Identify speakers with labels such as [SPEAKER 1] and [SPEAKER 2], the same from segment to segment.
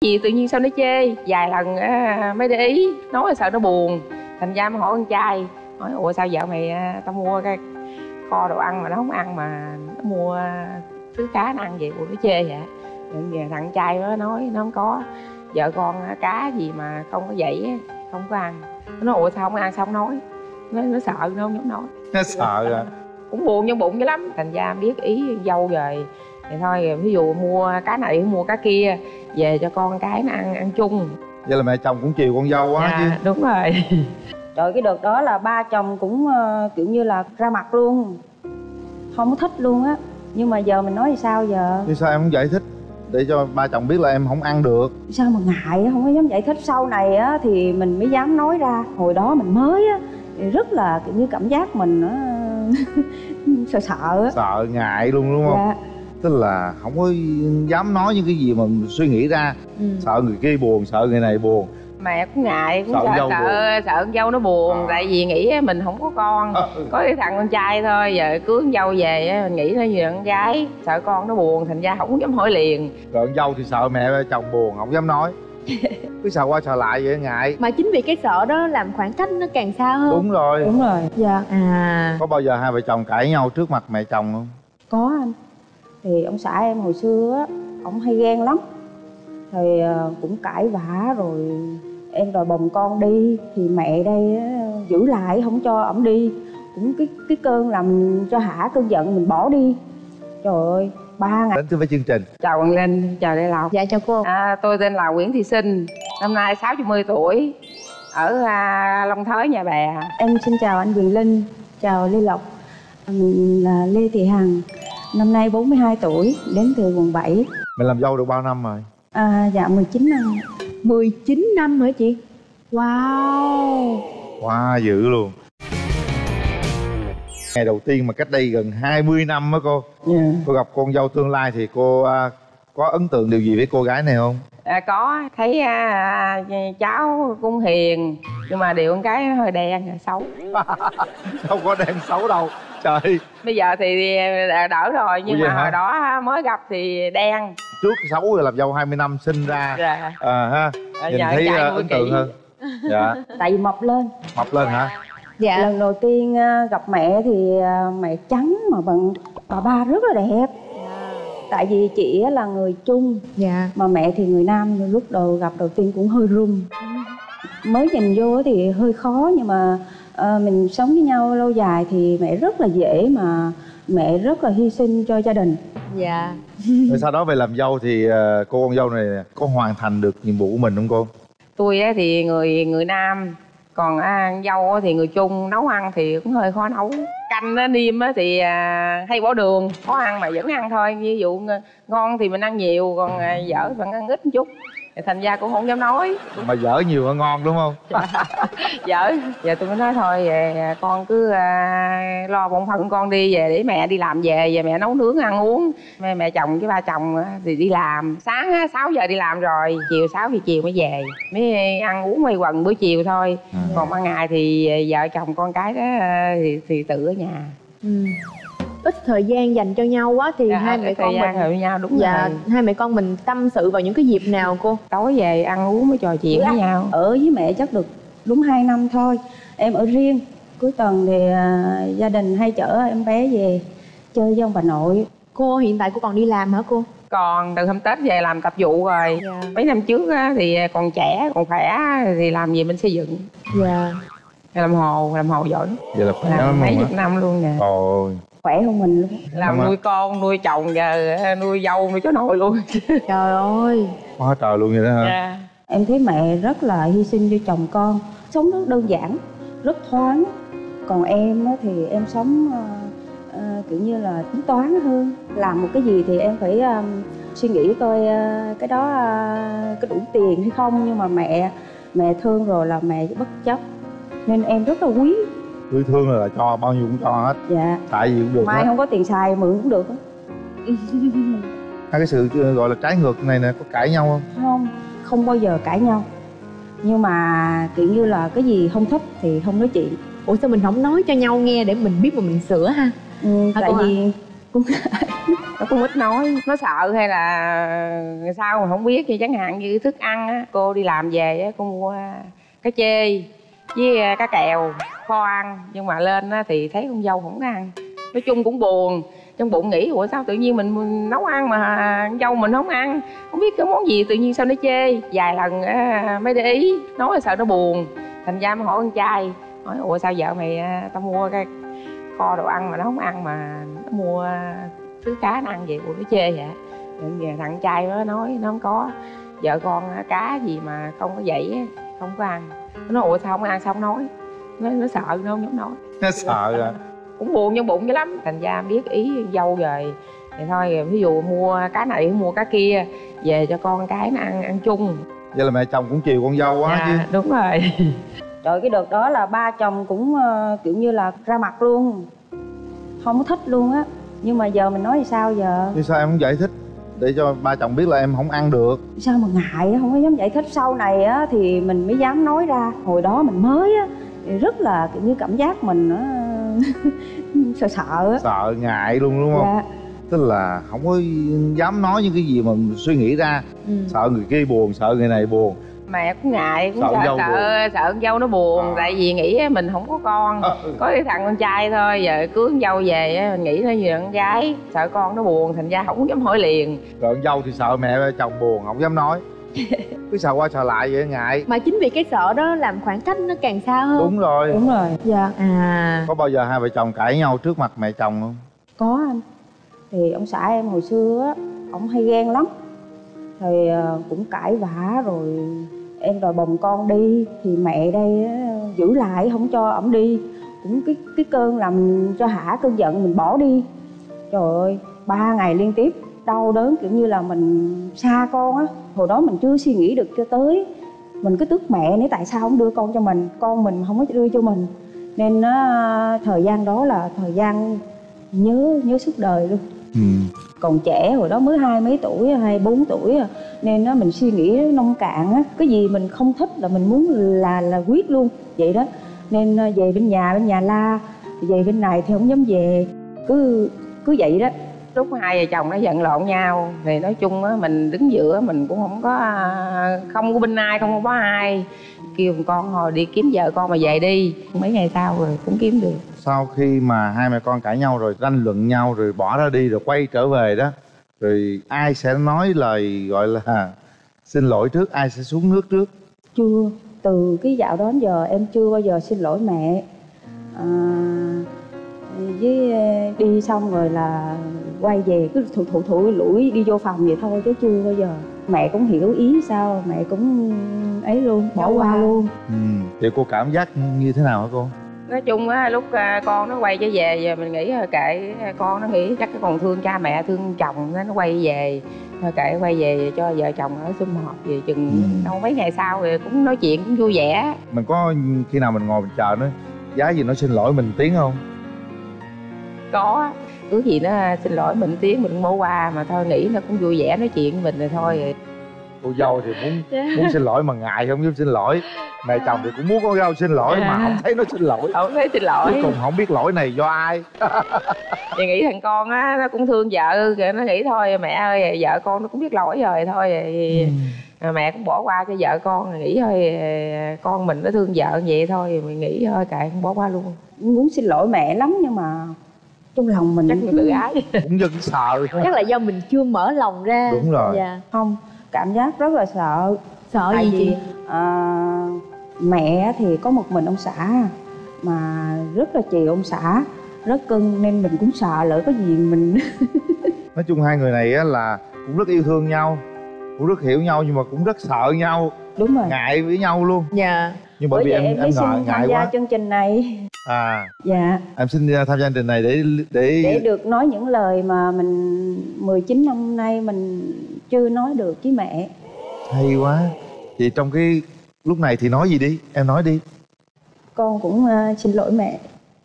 [SPEAKER 1] gì tự nhiên sao nó chê. Vài lần mới để ý, nói là sợ nó buồn. Thành ra mới hỏi con trai, hỏi ủa sao vợ mày tao mua cái kho đồ ăn mà nó không ăn, mà nó mua thứ cá nó ăn vậy, ủa nó chê vậy. Rồi thằng trai nó nói nó không có, vợ con cá gì mà không có vậy không có ăn. Nó nói ủa sao không ăn, sao không nói. Nó sợ, nó không dám nói.
[SPEAKER 2] Nó sợ à?
[SPEAKER 1] Cũng buồn trong bụng dữ lắm. Thành ra biết ý dâu rồi thì thôi, ví dụ mua cá này mua cá kia về cho con cái nó ăn chung.
[SPEAKER 2] Vậy là mẹ chồng cũng chiều con dâu quá chứ.
[SPEAKER 1] Đúng rồi.
[SPEAKER 3] Rồi cái đợt đó là ba chồng cũng kiểu như là ra mặt luôn, không có thích luôn á. Nhưng mà giờ mình nói thì sao giờ?
[SPEAKER 2] Chứ sao em không giải thích để cho ba chồng biết là em không ăn được?
[SPEAKER 3] Sao mà ngại không có dám giải thích. Sau này á thì mình mới dám nói ra. Hồi đó mình mới á thì rất là kiểu như cảm giác mình nó sợ á.
[SPEAKER 2] Sợ ngại luôn đúng không?
[SPEAKER 3] Dạ.
[SPEAKER 2] Tức là không có dám nói những cái gì mà mình suy nghĩ ra. Sợ người kia buồn, sợ người này buồn.
[SPEAKER 1] Mẹ cũng ngại, cũng
[SPEAKER 2] sợ
[SPEAKER 1] sợ con dâu nó buồn. Tại vì nghĩ mình không có con, có cái thằng con trai thôi. Giờ cưới con dâu về mình nghĩ nó như là con gái, sợ con nó buồn, thành ra không dám hỏi liền.
[SPEAKER 2] Rồi con dâu thì sợ mẹ chồng buồn, không dám nói. Cứ sợ qua sợ lại vậy, ngại.
[SPEAKER 4] Mà chính vì cái sợ đó làm khoảng cách nó càng xa hơn.
[SPEAKER 2] Đúng rồi.
[SPEAKER 3] Đúng rồi.
[SPEAKER 4] Dạ.
[SPEAKER 2] Có bao giờ hai vợ chồng cãi nhau trước mặt mẹ chồng không?
[SPEAKER 3] Có anh. Thì ông xã em hồi xưa á, ổng hay ghen lắm. Thì cũng cãi vã rồi em đòi bồng con đi thì mẹ đây giữ lại không cho ổng đi. Cũng cái cơn làm cho hả cơn giận mình bỏ đi. Trời ơi, 3 ngày.
[SPEAKER 2] Đến với chương trình.
[SPEAKER 1] Chào Quang Linh, chào Lê Lộc.
[SPEAKER 4] Dạ chào cô.
[SPEAKER 1] Tôi tên là Nguyễn Thị Sinh, năm nay 60 tuổi, ở Long Thới, Nhà Bè.
[SPEAKER 3] Em xin chào anh Quyền Linh, chào Lê Lộc. Mình là Lê Thị Hằng, năm nay 42 tuổi, đến từ quận 7.
[SPEAKER 2] Mình làm dâu được bao năm rồi?
[SPEAKER 3] Dạ 19 năm.
[SPEAKER 4] 19 năm hả chị? Wow.
[SPEAKER 2] Wow, dữ luôn. Ngày đầu tiên mà cách đây gần 20 năm á cô. Cô gặp con dâu tương lai thì cô có ấn tượng điều gì với cô gái này không?
[SPEAKER 1] Có, thấy cháu cũng hiền, nhưng mà điều con cái hơi đen, xấu.
[SPEAKER 2] Không có đen xấu đâu. Trời.
[SPEAKER 1] Bây giờ thì đỡ rồi, nhưng mà hồi đó mới gặp thì đen.
[SPEAKER 2] Trước xấu rồi làm dâu 20 năm sinh ra.
[SPEAKER 1] Dạ.
[SPEAKER 2] Ha. Nhìn thấy ấn tượng hơn. Dạ.
[SPEAKER 3] Tại vì mập lên.
[SPEAKER 2] Mập lên hả?
[SPEAKER 4] Dạ.
[SPEAKER 3] Lần đầu tiên gặp mẹ thì mẹ trắng mà bằng bà ba rất là đẹp. Tại vì chị là người Trung.
[SPEAKER 4] Dạ.
[SPEAKER 3] Mà mẹ thì người Nam, lúc đầu gặp đầu tiên cũng hơi run. Mới nhìn vô thì hơi khó, nhưng mà mình sống với nhau lâu dài thì mẹ rất là dễ, mà mẹ rất là hy sinh cho gia đình.
[SPEAKER 4] Dạ.
[SPEAKER 2] Rồi sau đó về làm dâu thì cô con dâu này có hoàn thành được nhiệm vụ của mình không cô?
[SPEAKER 1] Tôi thì người Nam, còn dâu thì người Trung. Nấu ăn thì cũng hơi khó nấu. Canh niêm thì hay bỏ đường, khó ăn mà vẫn ăn thôi. Ví dụ ngon thì mình ăn nhiều, còn dở vẫn ăn ít một chút. Thành ra cũng không dám nói.
[SPEAKER 2] Mà dở nhiều hơn ngon đúng không?
[SPEAKER 1] Dở. Giờ tôi mới nói thôi về con cứ lo bổn phận con đi, về để mẹ đi làm về mẹ nấu nướng ăn uống. Mẹ chồng với ba chồng thì đi làm. Sáng 6 giờ đi làm rồi, chiều 6 giờ chiều mới về. Mới ăn uống quây quần bữa chiều thôi. Còn ban ngày thì vợ chồng con cái đó thì tự ở nhà.
[SPEAKER 4] Ít thời gian dành cho nhau quá thì hai mẹ con mình
[SPEAKER 1] với nhau, đúng
[SPEAKER 4] dạ,
[SPEAKER 1] rồi.
[SPEAKER 4] hai mẹ con mình tâm sự vào những cái dịp nào cô?
[SPEAKER 1] Tối về ăn uống mới trò chuyện với nhau.
[SPEAKER 3] Ở với mẹ chắc được đúng 2 năm thôi. Em ở riêng. Cuối tuần thì gia đình hay chở em bé về chơi với ông bà nội.
[SPEAKER 4] Cô hiện tại cô còn đi làm hả cô?
[SPEAKER 1] Còn từ hôm Tết về làm tập vụ rồi. Mấy năm trước thì còn trẻ, còn khỏe thì làm gì bên xây dựng.
[SPEAKER 4] Dạ.
[SPEAKER 1] Làm hồ giỏi.
[SPEAKER 2] Vậy là khỏe lắm
[SPEAKER 1] mấy chục năm luôn nè.
[SPEAKER 2] Ôi.
[SPEAKER 3] Khỏe hơn mình luôn.
[SPEAKER 1] Làm nuôi con, nuôi chồng, giờ nuôi dâu, nuôi cháu nội luôn.
[SPEAKER 4] Trời ơi.
[SPEAKER 2] Quá trời luôn vậy đó hả?
[SPEAKER 1] Dạ.
[SPEAKER 3] Em thấy mẹ rất là hy sinh cho chồng con. Sống rất đơn giản, rất thoáng. Còn em thì em sống kiểu như là tính toán hơn. Làm một cái gì thì em phải suy nghĩ coi cái đó có đủ tiền hay không. Nhưng mà mẹ thương rồi là mẹ bất chấp. Nên em rất là quý.
[SPEAKER 2] Tôi thương là cho bao nhiêu cũng cho hết.
[SPEAKER 3] Dạ.
[SPEAKER 2] Tại gì cũng được
[SPEAKER 3] mai
[SPEAKER 2] hết.
[SPEAKER 3] không có tiền xài mượn cũng được.
[SPEAKER 2] Hai cái sự gọi là trái ngược này nè, có cãi nhau không?
[SPEAKER 3] Không bao giờ cãi nhau. Nhưng mà kiểu như là cái gì không thích thì không nói chuyện.
[SPEAKER 4] Ủa sao mình không nói cho nhau nghe để mình biết mà mình sửa ha?
[SPEAKER 3] Tại vì cũng
[SPEAKER 1] Nó cũng ít nói, nó sợ hay là sao mà không biết. Như chẳng hạn như thức ăn á, cô đi làm về á, cô mua cá chê với cá kèo kho ăn, nhưng mà lên á thì thấy con dâu không có ăn. Nói chung cũng buồn, trong bụng nghĩ ủa sao tự nhiên mình nấu ăn mà con dâu mình không ăn, không biết cái món gì tự nhiên sao nó chê. Vài lần mới để ý, nói là sợ nó buồn, thành ra mới hỏi con trai, hỏi ủa sao vợ mày tao mua cái kho đồ ăn mà nó không ăn, mà nó mua thứ cá nó ăn vậy, ủa nó chê vậy. Rồi thằng trai nó nói nó không có, vợ con cá gì mà không có vậy không có ăn. Nó nói ủa sao không ăn, sao không nói. Nó sợ nó không dám nói.
[SPEAKER 2] Nó sợ à.
[SPEAKER 1] Cũng buồn trong bụng dữ lắm, thành ra biết ý dâu rồi thì thôi, ví dụ mua cá này mua cá kia về cho con cái nó ăn chung.
[SPEAKER 2] Vậy là mẹ chồng cũng chiều con dâu quá. Chứ
[SPEAKER 1] đúng rồi.
[SPEAKER 3] Trời, cái đợt đó là ba chồng cũng kiểu như là ra mặt luôn, không có thích luôn á. Nhưng mà giờ mình nói thì sao giờ?
[SPEAKER 2] Thì sao em không giải thích để cho ba chồng biết là em không ăn được?
[SPEAKER 3] Sao mà ngại không có dám giải thích. Sau này á thì mình mới dám nói ra. Hồi đó mình mới á thì rất là kiểu như cảm giác mình nó sợ á.
[SPEAKER 2] Sợ ngại luôn đúng không?
[SPEAKER 3] Dạ.
[SPEAKER 2] Tức là không có dám nói những cái gì mà mình suy nghĩ ra. Sợ người kia buồn, sợ người này buồn.
[SPEAKER 1] Mẹ cũng ngại, cũng
[SPEAKER 2] sợ
[SPEAKER 1] sợ con dâu nó buồn. Tại vì nghĩ mình không có con, có cái thằng con trai thôi, giờ cưới con dâu về mình nghĩ nó như là con gái, sợ con nó buồn, thành ra không dám hỏi liền.
[SPEAKER 2] Rồi con dâu thì sợ mẹ chồng buồn, không dám nói. Cứ sợ qua sợ lại vậy, ngại.
[SPEAKER 4] Mà chính vì cái sợ đó làm khoảng cách nó càng xa hơn.
[SPEAKER 2] Đúng rồi.
[SPEAKER 3] Đúng rồi.
[SPEAKER 4] Dạ.
[SPEAKER 2] Có bao giờ hai vợ chồng cãi nhau trước mặt mẹ chồng không?
[SPEAKER 3] Có anh. Thì ông xã em hồi xưa á, ổng hay ghen lắm. Thì cũng cãi vã rồi em đòi bồng con đi thì mẹ đây á, giữ lại không cho ổng đi. Cũng cái cơn làm cho hả cơn giận mình bỏ đi. Trời ơi, 3 ngày liên tiếp đau đớn kiểu như là mình xa con á. Hồi đó mình chưa suy nghĩ được cho tới, mình cứ tức mẹ nếu tại sao không đưa con cho mình, con mình không có đưa cho mình. Nên thời gian đó là thời gian nhớ suốt đời luôn. Còn trẻ hồi đó mới 20 mấy tuổi, 24 tuổi à. Nên mình suy nghĩ nông cạn á, cái gì mình không thích là mình muốn là quyết luôn vậy đó. Nên về bên nhà la, về bên này thì không dám về, cứ vậy đó.
[SPEAKER 1] Lúc hai vợ chồng nó giận lộn nhau thì nói chung á, mình đứng giữa mình cũng không có bên ai, không có ai. Kêu con hồi đi kiếm vợ con mà về đi. Mấy ngày sau rồi cũng kiếm được.
[SPEAKER 2] Sau khi mà hai mẹ con cãi nhau rồi, tranh luận nhau rồi bỏ ra đi rồi quay trở về đó, rồi ai sẽ nói lời gọi là xin lỗi trước, ai sẽ xuống nước trước?
[SPEAKER 3] Chưa, từ cái dạo đó đến giờ em chưa bao giờ xin lỗi mẹ. Với đi xong rồi là quay về cứ thủ lủi đi vô phòng vậy thôi chứ chưa bao giờ. Mẹ cũng hiểu ý sao, mẹ cũng ấy luôn, bỏ qua luôn.
[SPEAKER 2] Thì cô cảm giác như thế nào hả cô?
[SPEAKER 1] Nói chung á, lúc con nó quay trở về giờ mình nghĩ kệ con, nó nghĩ chắc còn thương cha mẹ thương chồng nó quay về thôi, kệ quay về cho vợ chồng ở sum họp về chừng đâu mấy ngày sau rồi cũng nói chuyện cũng vui vẻ.
[SPEAKER 2] Mình có khi nào mình ngồi mình chờ nó giá gì nó xin lỗi mình tiếng không?
[SPEAKER 1] Có, cứ gì nó xin lỗi mình tiếng mình cũng bỏ qua, mà thôi nghĩ nó cũng vui vẻ nói chuyện với mình rồi thôi.
[SPEAKER 2] Cô dâu thì muốn xin lỗi mà ngại không dám xin lỗi. Mẹ chồng thì cũng muốn con dâu xin lỗi mà không thấy nó xin lỗi.
[SPEAKER 1] Không thấy xin lỗi.
[SPEAKER 2] Cuối cùng không biết lỗi này do ai.
[SPEAKER 1] Thì nghĩ thằng con á nó cũng thương vợ, nó nghĩ thôi mẹ ơi vợ con nó cũng biết lỗi rồi thôi mẹ cũng bỏ qua cho vợ con, nghĩ thôi con mình nó thương vợ vậy thôi, mình nghĩ thôi kệ không bỏ qua luôn.
[SPEAKER 3] Muốn xin lỗi mẹ lắm nhưng mà trong lòng mình
[SPEAKER 1] chắc mình tự ái.
[SPEAKER 2] Cũng dưng sợ.
[SPEAKER 4] Chắc là do mình chưa mở lòng ra.
[SPEAKER 2] Đúng rồi.
[SPEAKER 4] Dạ.
[SPEAKER 3] Không, cảm giác rất là sợ.
[SPEAKER 4] Sợ
[SPEAKER 3] tại
[SPEAKER 4] gì
[SPEAKER 3] vì
[SPEAKER 4] chị?
[SPEAKER 3] Mẹ thì có một mình ông xã mà rất là chiều ông xã, rất cưng, nên mình cũng sợ lỡ có gì mình
[SPEAKER 2] Nói chung hai người này á là cũng rất yêu thương nhau, cũng rất hiểu nhau nhưng mà cũng rất sợ nhau.
[SPEAKER 3] Đúng rồi.
[SPEAKER 2] Ngại với nhau luôn.
[SPEAKER 4] Dạ.
[SPEAKER 2] Nhưng bởi vì
[SPEAKER 3] em mới xin tham gia
[SPEAKER 2] quá.
[SPEAKER 3] chương trình này. Dạ.
[SPEAKER 2] Em xin tham gia chương trình này
[SPEAKER 3] để được nói những lời mà mình 19 năm nay mình chưa nói được với mẹ.
[SPEAKER 2] Hay quá. Vậy trong cái lúc này thì nói gì đi, em nói đi.
[SPEAKER 3] Con cũng xin lỗi mẹ.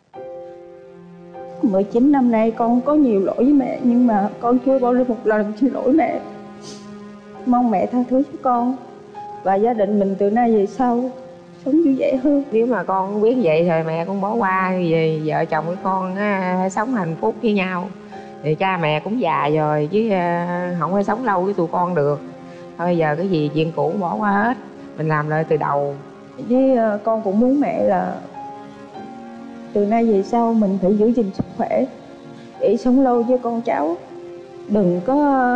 [SPEAKER 3] 19 năm nay con có nhiều lỗi với mẹ, nhưng mà con chưa bao giờ một lần xin lỗi mẹ. Mong mẹ tha thứ cho con và gia đình mình từ nay về sau sống vui vẻ hơn.
[SPEAKER 1] Nếu mà con biết vậy rồi mẹ cũng bỏ qua, về vợ chồng với con phải sống hạnh phúc với nhau. Thì cha mẹ cũng già rồi chứ không có sống lâu với tụi con được. Thôi giờ cái gì chuyện cũ bỏ qua hết, mình làm lại từ đầu.
[SPEAKER 3] Với con cũng muốn mẹ là từ nay về sau mình phải giữ gìn sức khỏe để sống lâu với con cháu. Đừng có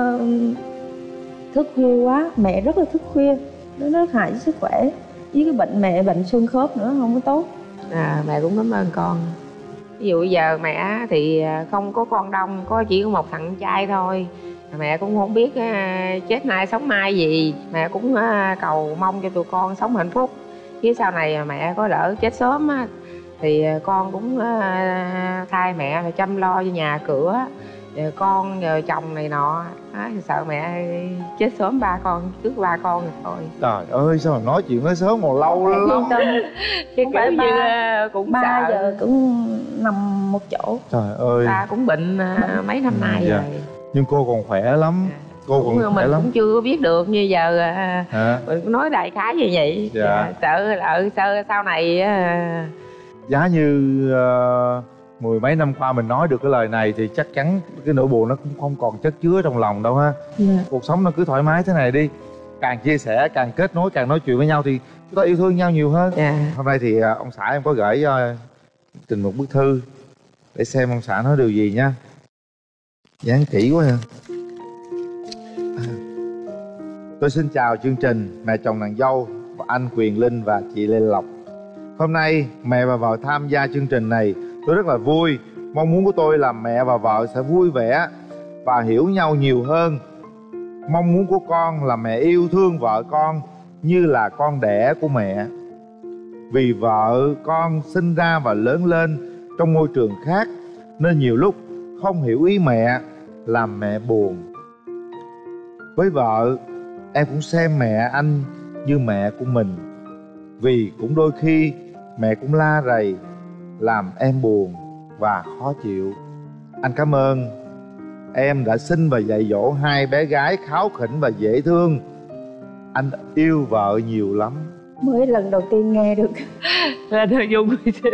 [SPEAKER 3] thức khuya quá, mẹ rất là thức khuya, nó hại sức khỏe. Với cái bệnh mẹ bệnh xương khớp nữa không có tốt.
[SPEAKER 1] Mẹ cũng cảm ơn con. Ví dụ giờ mẹ thì không có con đông, chỉ có một thằng trai thôi. Mẹ cũng không biết chết nay sống mai gì. Mẹ cũng cầu mong cho tụi con sống hạnh phúc. Chứ sau này mẹ có lỡ chết sớm á, thì con cũng thay mẹ là chăm lo cho nhà cửa, rồi con nhờ chồng này nọ. Sợ mẹ chết sớm ba con, trước ba con rồi thôi.
[SPEAKER 2] Trời ơi, sao mà nói chuyện nói sớm mà lâu lắm.
[SPEAKER 3] Yên tâm.
[SPEAKER 1] Chứ
[SPEAKER 3] Không phải
[SPEAKER 1] kiểu như cũng
[SPEAKER 3] 3
[SPEAKER 1] sợ.
[SPEAKER 3] giờ cũng nằm một chỗ.
[SPEAKER 2] Trời ơi.
[SPEAKER 1] Ba cũng bệnh mấy năm nay
[SPEAKER 2] dạ.
[SPEAKER 1] rồi.
[SPEAKER 2] Nhưng cô còn khỏe lắm. Cô còn khỏe
[SPEAKER 1] mình
[SPEAKER 2] lắm.
[SPEAKER 1] cũng chưa có biết được như giờ. Mình cũng nói đại khái như vậy.
[SPEAKER 2] Dạ.
[SPEAKER 1] Sợ sau này
[SPEAKER 2] giá như mười mấy năm qua mình nói được cái lời này thì chắc chắn cái nỗi buồn nó cũng không còn chất chứa trong lòng đâu ha. Cuộc sống nó cứ thoải mái thế này đi, càng chia sẻ, càng kết nối, càng nói chuyện với nhau thì chúng ta yêu thương nhau nhiều hơn. Hôm nay thì ông xã em có gửi Trình một bức thư để xem ông xã nói điều gì nha. Dán kỹ quá ha. Tôi xin chào chương trình, mẹ chồng nàng dâu và anh Quyền Linh và chị Lê Lộc. Hôm nay mẹ và vợ tham gia chương trình này, tôi rất là vui. Mong muốn của tôi là mẹ và vợ sẽ vui vẻ và hiểu nhau nhiều hơn. Mong muốn của con là mẹ yêu thương vợ con như là con đẻ của mẹ. Vì vợ con sinh ra và lớn lên trong môi trường khác, nên nhiều lúc không hiểu ý mẹ, làm mẹ buồn. Với vợ, em cũng xem mẹ anh như mẹ của mình. Vì cũng đôi khi mẹ cũng la rầy, làm em buồn và khó chịu. Anh cảm ơn em đã sinh và dạy dỗ hai bé gái kháu khỉnh và dễ thương. Anh yêu vợ nhiều lắm.
[SPEAKER 3] Mới lần đầu tiên nghe được.
[SPEAKER 1] là thơ dung.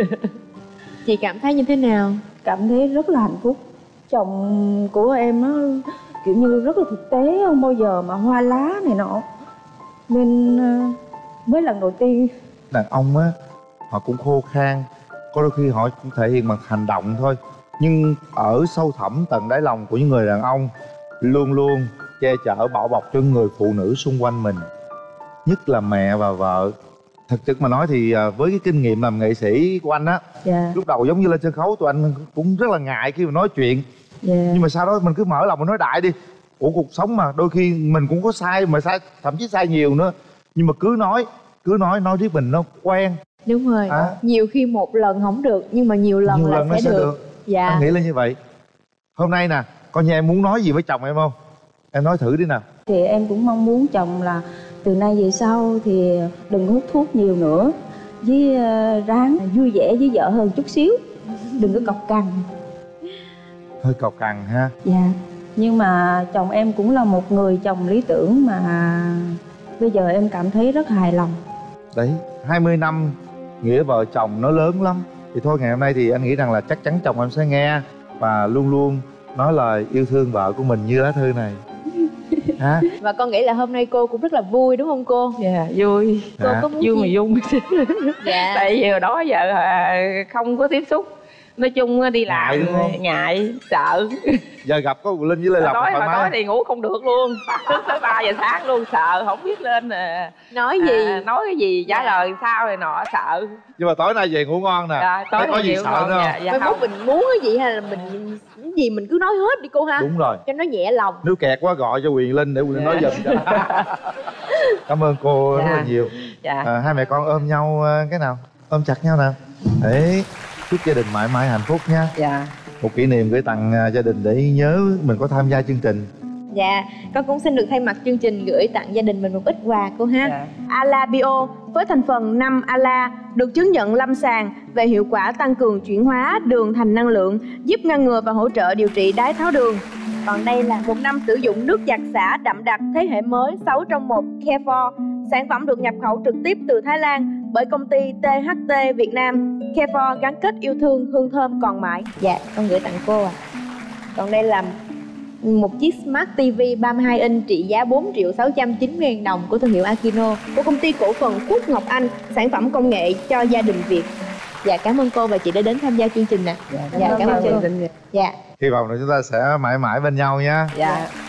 [SPEAKER 4] Chị cảm thấy như thế nào?
[SPEAKER 3] Cảm thấy rất là hạnh phúc. Chồng của em nó kiểu như rất là thực tế, không bao giờ mà hoa lá này nọ. Nên mới lần đầu tiên.
[SPEAKER 2] Đàn ông á, họ cũng khô khan, có đôi khi họ cũng thể hiện bằng hành động thôi. Nhưng ở sâu thẳm tận đáy lòng của những người đàn ông luôn luôn che chở bảo bọc cho người phụ nữ xung quanh mình, nhất là mẹ và vợ. Thật chất mà nói thì với cái kinh nghiệm làm nghệ sĩ của anh á, lúc đầu giống như lên sân khấu tụi anh cũng rất là ngại khi mà nói chuyện. Nhưng mà sau đó mình cứ mở lòng mình nói đại đi. Cuộc sống mà đôi khi mình cũng có sai, mà sai thậm chí sai nhiều nữa. Nhưng mà cứ nói riết mình nó quen.
[SPEAKER 4] Đúng rồi. Nhiều khi một lần không được, nhưng mà nhiều lần là sẽ được. Dạ.
[SPEAKER 2] Anh nghĩ là như vậy. Hôm nay nè, coi như em muốn nói gì với chồng em không? Em nói thử đi nào.
[SPEAKER 3] Thì em cũng mong muốn chồng là từ nay về sau thì đừng hút thuốc nhiều nữa, với ráng vui vẻ với vợ hơn chút xíu, đừng có cọc cằn.
[SPEAKER 2] Hơi cọc cằn ha.
[SPEAKER 3] Dạ. Nhưng mà chồng em cũng là một người chồng lý tưởng mà bây giờ em cảm thấy rất hài lòng.
[SPEAKER 2] Đấy, 20 năm nghĩa vợ chồng nó lớn lắm. Thì thôi ngày hôm nay thì anh nghĩ rằng là chắc chắn chồng em sẽ nghe và luôn luôn nói lời yêu thương vợ của mình như lá thư này.
[SPEAKER 4] Và con nghĩ là hôm nay cô cũng rất là vui đúng không cô?
[SPEAKER 1] Dạ, vui.
[SPEAKER 4] Cô có muốn
[SPEAKER 1] vui mà dung.
[SPEAKER 4] Dạ.
[SPEAKER 1] Tại vì hồi đó giờ không có tiếp xúc. Nói chung đi làm ngại, sợ.
[SPEAKER 2] Giờ gặp có Linh với Lê Lộc
[SPEAKER 1] thoải mái. Tối thì ngủ không được luôn. Thức tới 3 giờ sáng luôn, sợ không biết lên
[SPEAKER 4] nói gì,
[SPEAKER 1] nói cái gì, trả lời sao này nọ, sợ.
[SPEAKER 2] Nhưng mà tối nay về ngủ ngon nè.
[SPEAKER 1] Tối
[SPEAKER 2] có gì sợ nữa không?
[SPEAKER 4] Mai mốt mình muốn cái gì hay là mình cái gì mình cứ nói hết đi cô ha.
[SPEAKER 2] Đúng rồi,
[SPEAKER 4] cho nó nhẹ lòng.
[SPEAKER 2] nếu kẹt quá gọi cho Quyền Linh để Quyền Linh nói giùm cho. Cảm ơn cô rất là nhiều. Hai mẹ con ôm nhau cái nào, ôm chặt nhau nào. Đấy, chúc gia đình mãi mãi hạnh phúc nha. Một kỷ niệm gửi tặng gia đình để nhớ mình có tham gia chương trình.
[SPEAKER 4] Dạ, con cũng xin được thay mặt chương trình gửi tặng gia đình mình một ít quà cô ha. Ala Bio với thành phần 5 Ala được chứng nhận lâm sàng về hiệu quả tăng cường chuyển hóa đường thành năng lượng, giúp ngăn ngừa và hỗ trợ điều trị đái tháo đường. Còn đây là 1 năm sử dụng nước giặt xả đậm đặc thế hệ mới 6 trong 1 Care4. Sản phẩm được nhập khẩu trực tiếp từ Thái Lan bởi công ty THT Việt Nam. Care4 gắn kết yêu thương, hương thơm còn mãi. Dạ, con gửi tặng cô ạ. Còn đây là một chiếc Smart TV 32 inch trị giá 4.690.000 đồng của thương hiệu Akino, của công ty cổ phần Phúc Ngọc Anh, sản phẩm công nghệ cho gia đình Việt. Dạ, cảm ơn cô và chị đã đến tham gia chương trình nè.
[SPEAKER 1] Dạ, cảm ơn chương trình.
[SPEAKER 4] Dạ.
[SPEAKER 2] Hy vọng là chúng ta sẽ mãi mãi bên nhau nha.
[SPEAKER 1] Dạ.